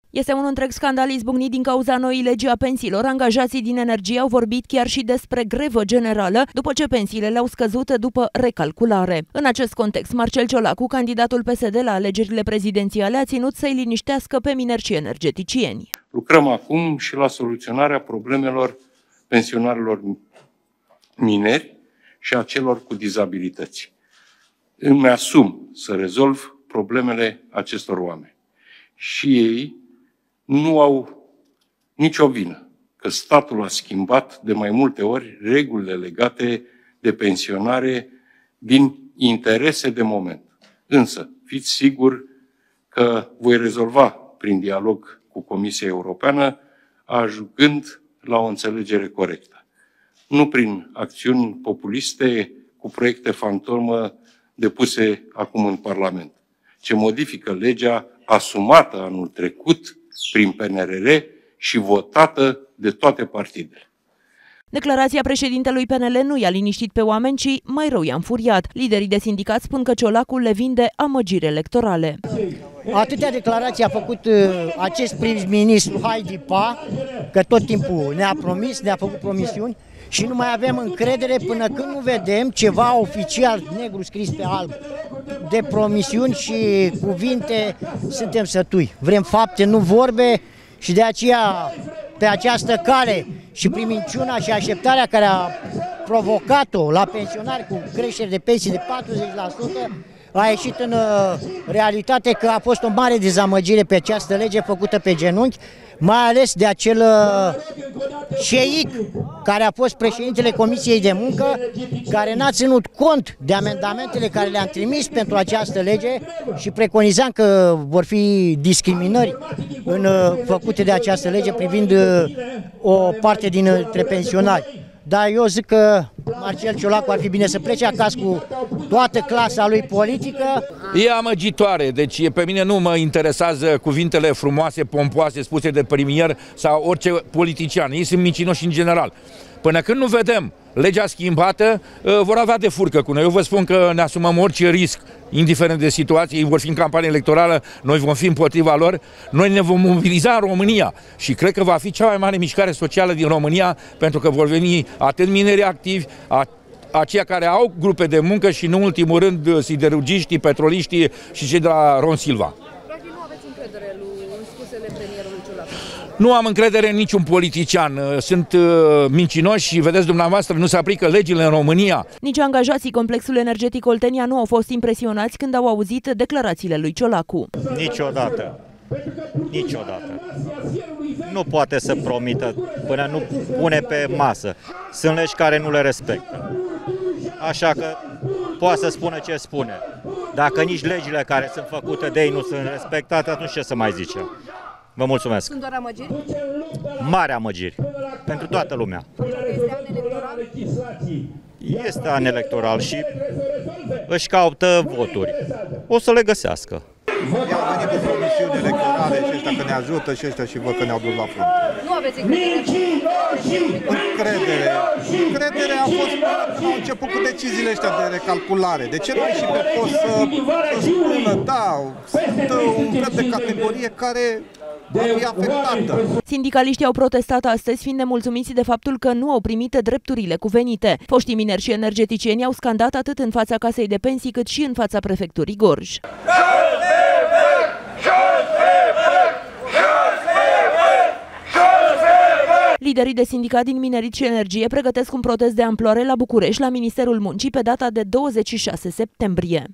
Este un întreg scandal izbucnit din cauza noii legi a pensiilor. Angajații din energie au vorbit chiar și despre grevă generală, după ce pensiile le-au scăzut după recalculare. În acest context, Marcel Ciolacu, candidatul PSD la alegerile prezidențiale, a ținut să-i liniștească pe mineri și energeticieni. Lucrăm acum și la soluționarea problemelor pensionarilor mineri și a celor cu dizabilități. Îmi asum să rezolv problemele acestor oameni. Și ei nu au nicio vină că statul a schimbat de mai multe ori regulile legate de pensionare din interese de moment. Însă, fiți siguri că voi rezolva prin dialog cu Comisia Europeană, ajungând la o înțelegere corectă. Nu prin acțiuni populiste cu proiecte fantomă depuse acum în Parlament, ce modifică legea asumată anul trecut prin PNRR și votată de toate partidele. Declarația președintelui PNL nu i-a liniștit pe oameni, ci mai rău i-a înfuriat. Liderii de sindicat spun că Ciolacu le vinde amăgiri electorale. Atâtea declarații a făcut acest prim-ministru Haidipa, că tot timpul ne-a promis, ne-a făcut promisiuni și nu mai avem încredere până când nu vedem ceva oficial, negru scris pe alb, de promisiuni și cuvinte. Suntem sătui. Vrem fapte, nu vorbe, și de aceea, pe această cale și prin minciuna și așteptarea care a provocat-o la pensionari cu creștere de pensii de 40%, a ieșit în realitate că a fost o mare dezamăgire pe această lege făcută pe genunchi, mai ales de acel șeic care a fost președintele Comisiei de Muncă, care n-a ținut cont de amendamentele care le-am trimis pentru această lege și preconizam că vor fi discriminări făcute de această lege privind o parte dintre pensionari. Dar eu zic că Marcel Ciolacu ar fi bine să plece acasă cu toată clasa lui politică. E amăgitoare, deci pe mine nu mă interesează cuvintele frumoase, pompoase spuse de premier sau orice politician. Ei sunt mincinoși în general. Până când nu vedem legea schimbată, vor avea de furcă cu noi. Eu vă spun că ne asumăm orice risc, indiferent de situație. Ei vor fi în campanie electorală, noi vom fi împotriva lor. Noi ne vom mobiliza în România și cred că va fi cea mai mare mișcare socială din România, pentru că vor veni atât minerii activi, aceia care au grupe de muncă și, în ultimul rând, siderurgiștii, petroliștii și cei de la Ron Silva. Practic nu aveți încredere în spusele premierului Ciolacu? Nu am încredere în niciun politician. Sunt mincinoși și, vedeți dumneavoastră, nu se aplică legile în România. Nici angajații complexului energetic Oltenia nu au fost impresionați când au auzit declarațiile lui Ciolacu. Niciodată. Niciodată. Nu poate să promită până nu pune pe masă. Sunt legi care nu le respectă. Așa că poate să spună ce spune. Dacă nici legile care sunt făcute de ei nu sunt respectate, atunci ce să mai zicem? Vă mulțumesc. Sunt doar amăgiri? Mari amăgiri. Pentru toată lumea. Este an electoral? Este an electoral și își caută voturi. O să le găsească. I-au venit cu promisiuni electorale și ăștia că ne ajută și ăștia și văd că ne-au dus la frunte. Nu aveți încredere? Încredere a fost până când au început cu deciziile ăștia de recalculare. De ce nu și pe post să spună, da, sunt un fel de categorie care va fi afectată. Sindicaliștii au protestat astăzi, fiind nemulțumiți de faptul că nu au primit drepturile cuvenite. Foștii mineri și energeticieni au scandat atât în fața Casei de Pensii, cât și în fața prefecturii Gorj. Liderii de sindicat din minerit și energie pregătesc un protest de amploare la București, la Ministerul Muncii, pe data de 26 septembrie.